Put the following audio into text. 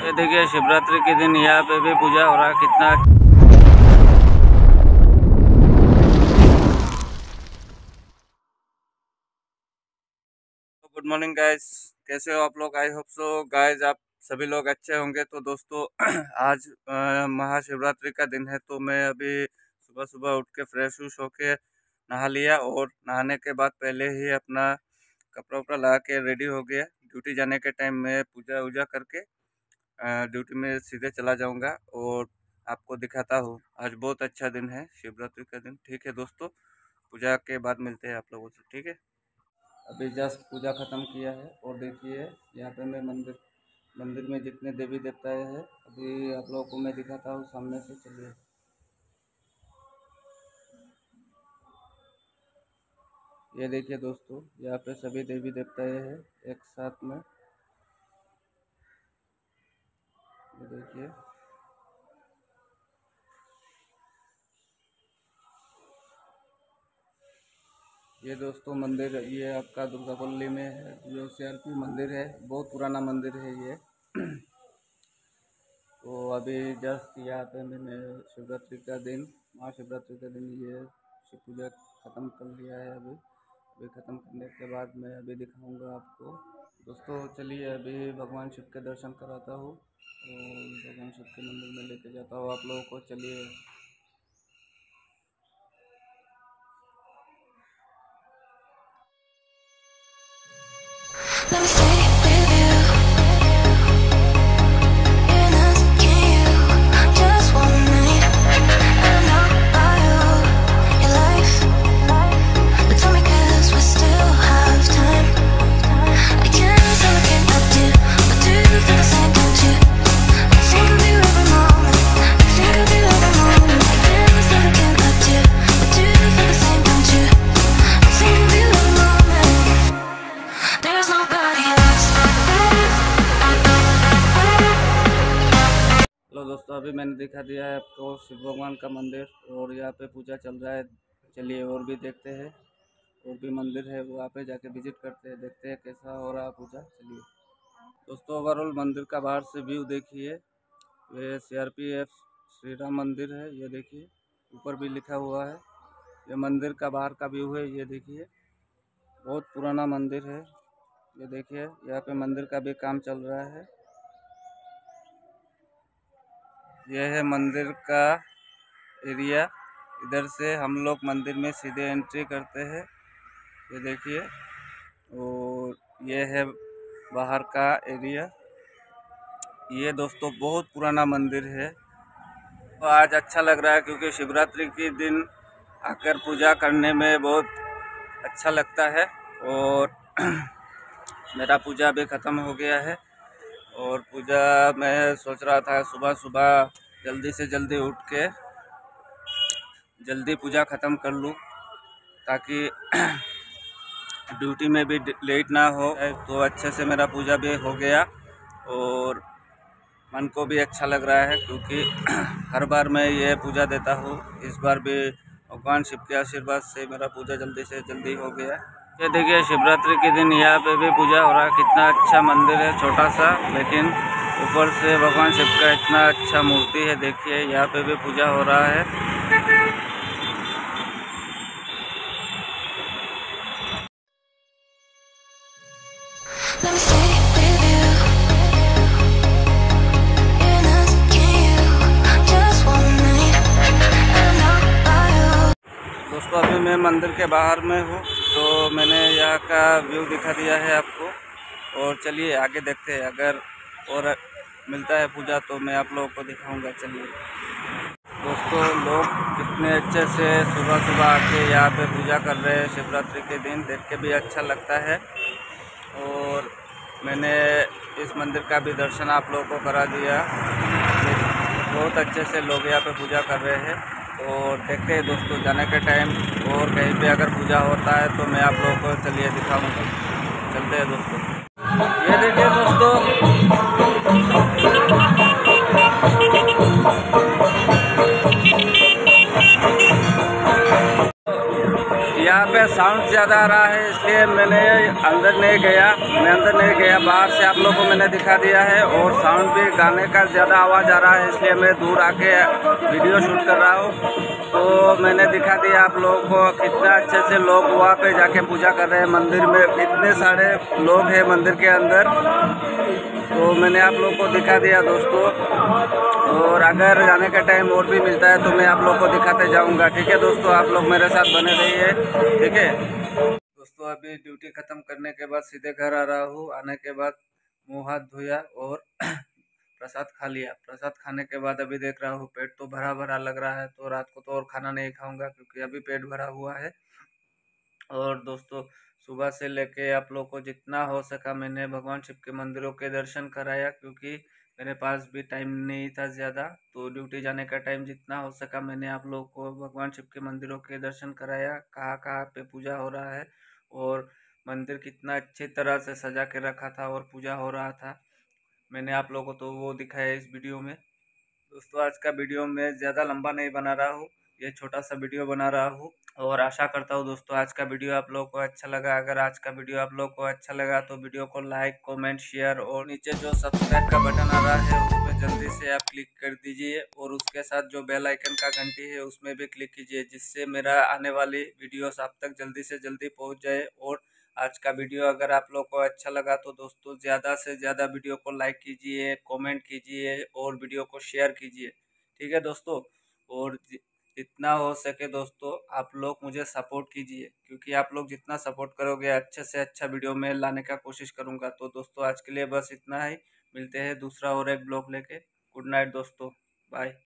ये देखिए शिवरात्रि के दिन यहाँ पे भी पूजा हो रहा है। कितना गुड मॉर्निंग गाइस, कैसे हो आप लोग? आई होप सो गाइस आप सभी लोग अच्छे होंगे। तो दोस्तों आज महाशिवरात्रि का दिन है, तो मैं अभी सुबह सुबह उठ के फ्रेश व्रेश होके नहा लिया और नहाने के बाद पहले ही अपना कपड़ा उपड़ा लगा के रेडी हो गया। ड्यूटी जाने के टाइम में पूजा वूजा करके ड्यूटी में सीधे चला जाऊंगा और आपको दिखाता हूँ। आज बहुत अच्छा दिन है, शिवरात्रि का दिन। ठीक है दोस्तों, पूजा के बाद मिलते हैं आप लोगों से, ठीक है। अभी जस्ट पूजा ख़त्म किया है और देखिए यहाँ पे मैं मंदिर में जितने देवी देवता हैं अभी आप लोगों को मैं दिखाता हूँ सामने से। चलिए, ये देखिए दोस्तों, यहाँ पे सभी देवी देवता हैं एक साथ में। ये देखिए, ये दोस्तों मंदिर ये आपका दुर्गापल्ली में है, जो CRP मंदिर है, बहुत पुराना मंदिर है ये। तो अभी जस्ट यहाँ पे मैंने शिवरात्रि का दिन, महाशिवरात्रि का दिन, ये शिव पूजा ख़त्म कर लिया है। अभी ख़त्म करने के बाद मैं अभी दिखाऊंगा आपको। दोस्तों चलिए अभी भगवान शिव के दर्शन कराता हूँ और भगवान शिव के मंदिर में लेके जाता हूँ आप लोगों को। चलिए, Let me stay with you. You're not you. Just one night. I don't know about you, your life. But tell me 'cause we still have time. We can still look at you. But do you feel the same, don't you? I think of you every moment. I think of you every moment. We can still look at you. But do you feel the same, don't you? I think of you every moment. There's nobody else. Hello दोस्तों, अभी मैंने दिखा दिया है आपको शिव भगवान का मंदिर और यहाँ पे पूजा चल रहा है। चलिए और भी देखते हैं, और भी मंदिर है वहाँ पे जाके विजिट करते हैं, देखते हैं कैसा हो रहा है पूजा। चलिए दोस्तों, ओवरऑल मंदिर का बाहर से व्यू देखिए। ये CRPF श्री राम मंदिर है, ये देखिए ऊपर भी लिखा हुआ है। ये मंदिर का बाहर का व्यू है, ये देखिए बहुत पुराना मंदिर है। ये देखिए यहाँ पे मंदिर का भी काम चल रहा है। यह है मंदिर का एरिया, इधर से हम लोग मंदिर में सीधे एंट्री करते हैं, ये देखिए। और ये है बाहर का एरिया। ये दोस्तों बहुत पुराना मंदिर है। तो आज अच्छा लग रहा है क्योंकि शिवरात्रि के दिन आकर पूजा करने में बहुत अच्छा लगता है। और मेरा पूजा भी ख़त्म हो गया है और पूजा मैं सोच रहा था सुबह सुबह जल्दी से जल्दी उठ के जल्दी पूजा ख़त्म कर लूँ, ताकि ड्यूटी में भी लेट ना हो। तो अच्छे से मेरा पूजा भी हो गया और मन को भी अच्छा लग रहा है, क्योंकि हर बार मैं ये पूजा देता हूँ। इस बार भी भगवान शिव के आशीर्वाद से मेरा पूजा जल्दी से जल्दी हो गया। ये देखिए शिवरात्रि के दिन यहाँ पे भी पूजा हो रहा है। कितना अच्छा मंदिर है, छोटा सा, लेकिन ऊपर से भगवान शिव का इतना अच्छा मूर्ति है। देखिए यहाँ पे भी पूजा हो रहा है। Let me stay with you. You're not you. Just one night. I don't know about you. दोस्तों अभी मैं मंदिर के बाहर में हूँ, तो मैंने यहाँ का व्यू दिखा दिया है आपको। और चलिए आगे देखते हैं, अगर और मिलता है पूजा तो मैं आप लोगों को दिखाऊंगा। चलिए दोस्तों, लोग कितने अच्छे से सुबह सुबह आके यहाँ पे पूजा कर रहे हैं शिवरात्रि के दिन, देख के भी अच्छा लगता है। और मैंने इस मंदिर का भी दर्शन आप लोगों को करा दिया। बहुत अच्छे से लोग यहाँ पे पूजा कर रहे हैं। और देखते हैं दोस्तों, जाने के टाइम और कहीं पे अगर पूजा होता है तो मैं आप लोगों को चलिए दिखाऊंगा। चलते हैं दोस्तों। ये देखिए दोस्तों, यहाँ पे साउंड ज़्यादा आ रहा है, इसलिए मैंने अंदर नहीं गया। मैं अंदर नहीं गया, बाहर से आप लोगों को मैंने दिखा दिया है। और साउंड भी गाने का ज़्यादा आवाज़ आ रहा है, इसलिए मैं दूर आके वीडियो शूट कर रहा हूँ। तो मैंने दिखा दिया आप लोगों को कितना अच्छे से लोग वहाँ पे जाके पूजा कर रहे हैं। मंदिर में इतने सारे लोग हैं मंदिर के अंदर, तो मैंने आप लोगों को दिखा दिया दोस्तों। और अगर जाने का टाइम और भी मिलता है तो मैं आप लोग को दिखाते जाऊंगा। ठीक है दोस्तों, आप लोग मेरे साथ बने रहिए। ठीक है दोस्तों, अभी ड्यूटी ख़त्म करने के बाद सीधे घर आ रहा हूँ। आने के बाद मुंह हाथ धोया और प्रसाद खा लिया। प्रसाद खाने के बाद अभी देख रहा हूँ पेट तो भरा भरा लग रहा है, तो रात को तो और खाना नहीं खाऊंगा क्योंकि अभी पेट भरा हुआ है। और दोस्तों, सुबह से लेके आप लोग को जितना हो सका मैंने भगवान शिव के मंदिरों के दर्शन कराया, क्योंकि मेरे पास भी टाइम नहीं था ज़्यादा। तो ड्यूटी जाने का टाइम जितना हो सका मैंने आप लोग को भगवान शिव के मंदिरों के दर्शन कराया, कहाँ कहाँ पे पूजा हो रहा है और मंदिर कितना अच्छी तरह से सजा के रखा था और पूजा हो रहा था। मैंने आप लोगों को तो वो दिखाया इस वीडियो में। दोस्तों, आज का वीडियो मैं ज़्यादा लंबा नहीं बना रहा हूँ, ये छोटा सा वीडियो बना रहा हूँ। और आशा करता हूँ दोस्तों आज का वीडियो आप लोगों को अच्छा लगा। अगर आज का वीडियो आप लोगों को अच्छा लगा तो वीडियो को लाइक, कमेंट, शेयर और नीचे जो सब्सक्राइब का बटन आ रहा है उसमें जल्दी से आप क्लिक कर दीजिए। और उसके साथ जो बेल आइकन का घंटी है उसमें भी क्लिक कीजिए, जिससे मेरा आने वाली वीडियोस आप तक जल्दी से जल्दी पहुँच जाए। और आज का वीडियो अगर आप लोग को अच्छा लगा तो दोस्तों ज़्यादा से ज़्यादा वीडियो को लाइक कीजिए, कमेंट कीजिए और वीडियो को शेयर कीजिए। ठीक है दोस्तों, और जितना हो सके दोस्तों आप लोग मुझे सपोर्ट कीजिए, क्योंकि आप लोग जितना सपोर्ट करोगे अच्छे से अच्छा वीडियो में लाने का कोशिश करूँगा। तो दोस्तों आज के लिए बस इतना ही, मिलते हैं दूसरा और एक ब्लॉग लेके। गुड नाइट दोस्तों, बाय।